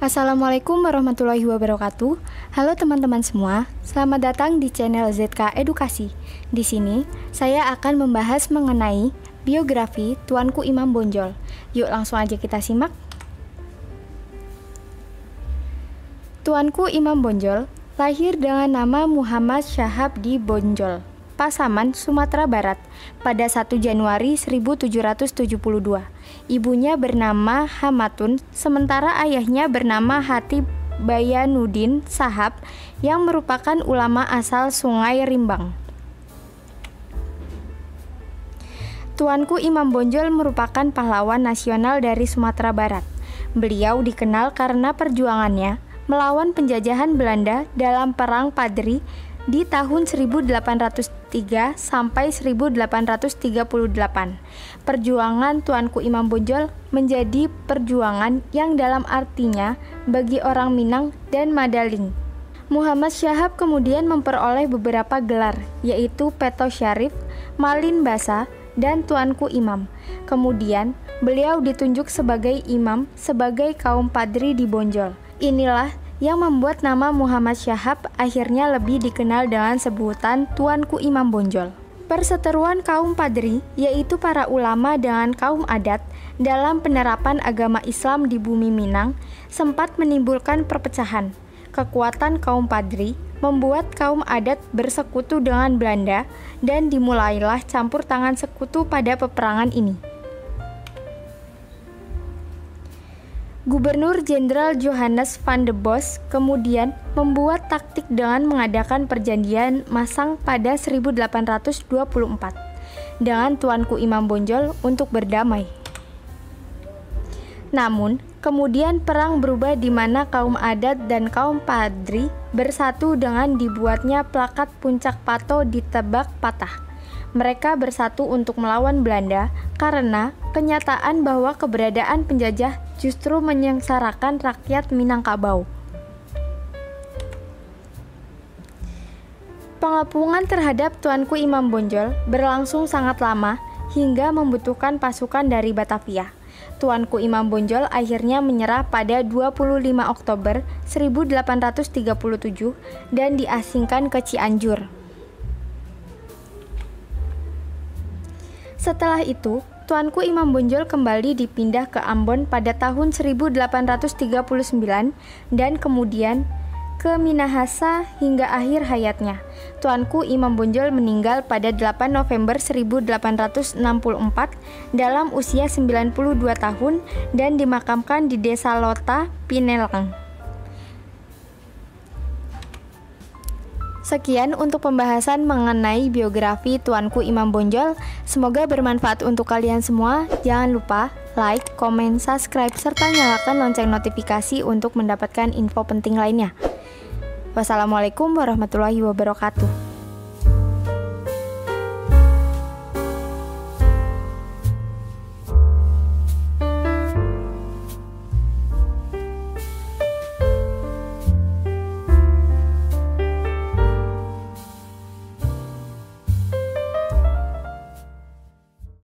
Assalamualaikum warahmatullahi wabarakatuh. Halo teman-teman semua, selamat datang di channel ZK Edukasi. Di sini, saya akan membahas mengenai biografi Tuanku Imam Bonjol. Yuk langsung aja kita simak. Tuanku Imam Bonjol lahir dengan nama Muhammad Syahabdi Bonjol, Pasaman, Sumatera Barat, pada 1 Januari 1772. Ibunya bernama Hamatun, sementara ayahnya bernama Hatib Bayanuddin Sahab yang merupakan ulama asal Sungai Rimbang. Tuanku Imam Bonjol merupakan pahlawan nasional dari Sumatera Barat. Beliau dikenal karena perjuangannya melawan penjajahan Belanda dalam Perang Padri di tahun 1803 sampai 1838. Perjuangan Tuanku Imam Bonjol menjadi perjuangan yang dalam artinya bagi orang Minang dan Madaling. Muhammad Syahab kemudian memperoleh beberapa gelar, yaitu Peto Syarif, Malin Basa, dan Tuanku Imam. Kemudian beliau ditunjuk sebagai imam sebagai kaum Padri di Bonjol. Inilah yang membuat nama Muhammad Syahab akhirnya lebih dikenal dengan sebutan Tuanku Imam Bonjol. Perseteruan kaum Padri, yaitu para ulama dengan kaum adat dalam penerapan agama Islam di bumi Minang, sempat menimbulkan perpecahan. Kekuatan kaum Padri membuat kaum adat bersekutu dengan Belanda dan dimulailah campur tangan sekutu pada peperangan ini. Gubernur Jenderal Johannes van de Bos kemudian membuat taktik dengan mengadakan perjanjian masang pada 1824 dengan Tuanku Imam Bonjol untuk berdamai. Namun, kemudian perang berubah di mana kaum adat dan kaum Padri bersatu dengan dibuatnya plakat Puncak Pato di Tebak Patah. Mereka bersatu untuk melawan Belanda karena kenyataan bahwa keberadaan penjajah justru menyengsarakan rakyat Minangkabau. Pengepungan terhadap Tuanku Imam Bonjol berlangsung sangat lama hingga membutuhkan pasukan dari Batavia. Tuanku Imam Bonjol akhirnya menyerah pada 25 Oktober 1837 dan diasingkan ke Cianjur. Setelah itu, Tuanku Imam Bonjol kembali dipindah ke Ambon pada tahun 1839 dan kemudian ke Minahasa hingga akhir hayatnya. Tuanku Imam Bonjol meninggal pada 8 November 1864 dalam usia 92 tahun dan dimakamkan di Desa Lota, Pinelang. Sekian untuk pembahasan mengenai biografi Tuanku Imam Bonjol. Semoga bermanfaat untuk kalian semua. Jangan lupa like, komen, subscribe, serta nyalakan lonceng notifikasi untuk mendapatkan info penting lainnya. Wassalamualaikum warahmatullahi wabarakatuh.